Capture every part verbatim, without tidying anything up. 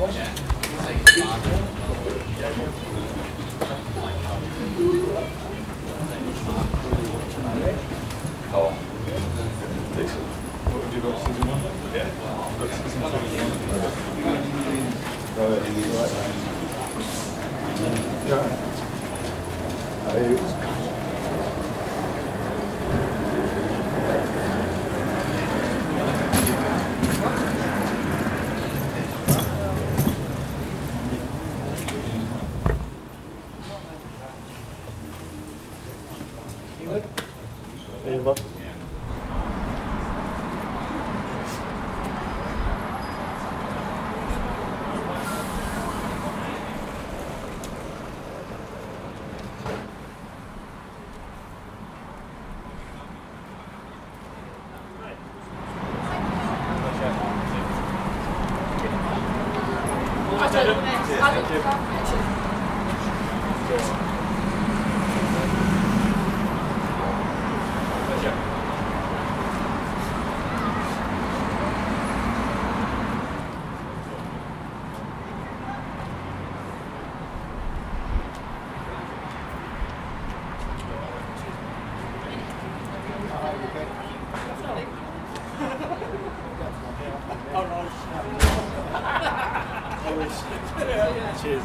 Cheers.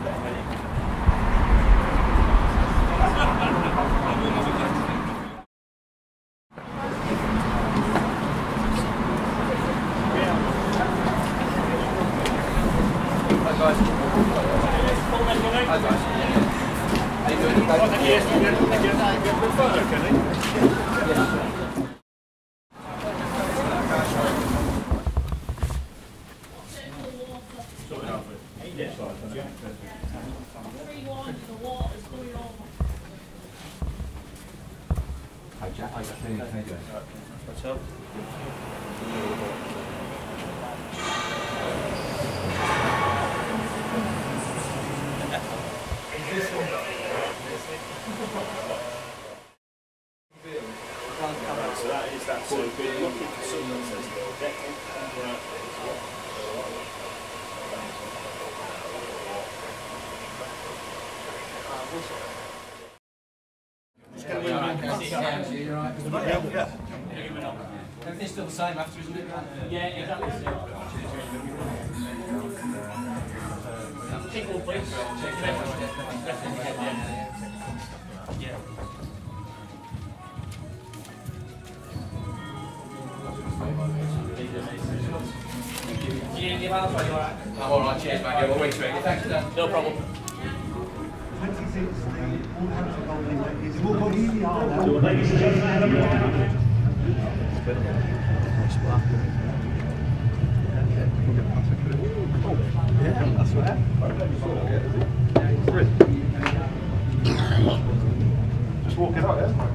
Hi Jack, how you doing? How you doing? What's up? So that is that. So we're looking for someone that says deck Everything's still the same after, isn't it? Yeah, exactly. Take one, please. Yeah. Do you need any help? Are you alright? I'm alright, cheers mate. Yeah, we'll wait for it. Thanks for that. No problem. twenty-six, the Wolverhampton Wanderers. We'll go easy on now. Ladies and gentlemen, have a look at Yeah, that's right. Just walk it out, yeah?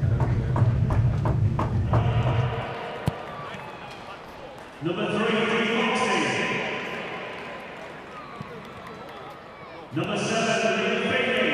number three, Foxy. Number seven, Bailey.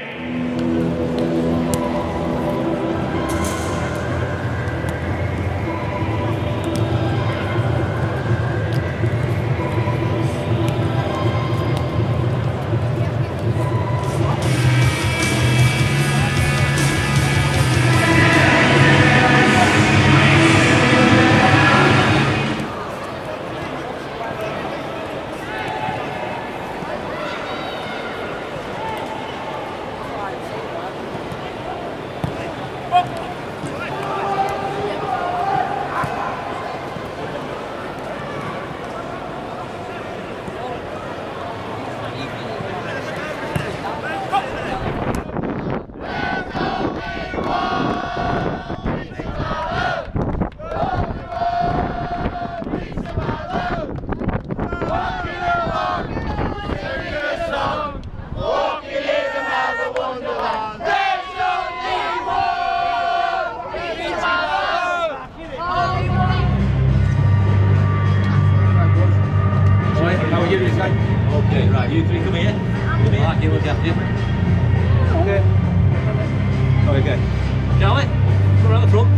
Okay, right, you three come here. Come here. Right, you look after you. Okay. Okay. Charlie, come around the front.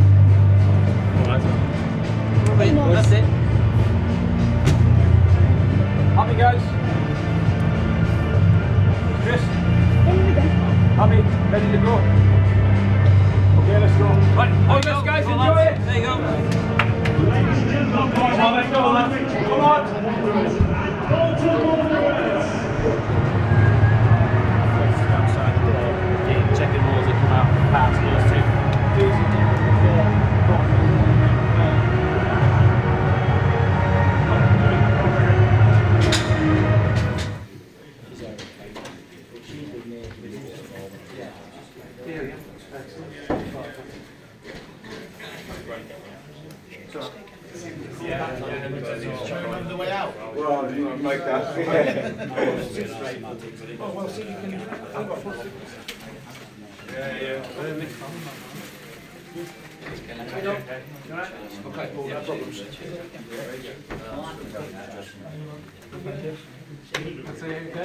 Alright. That's it. Happy guys. Well, you know, make that. Oh, well, see, you can. I've got four. Yeah, yeah. Okay, well, no problems. That's it, okay?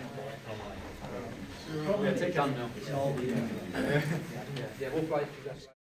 Probably take done now. Yeah, we'll play.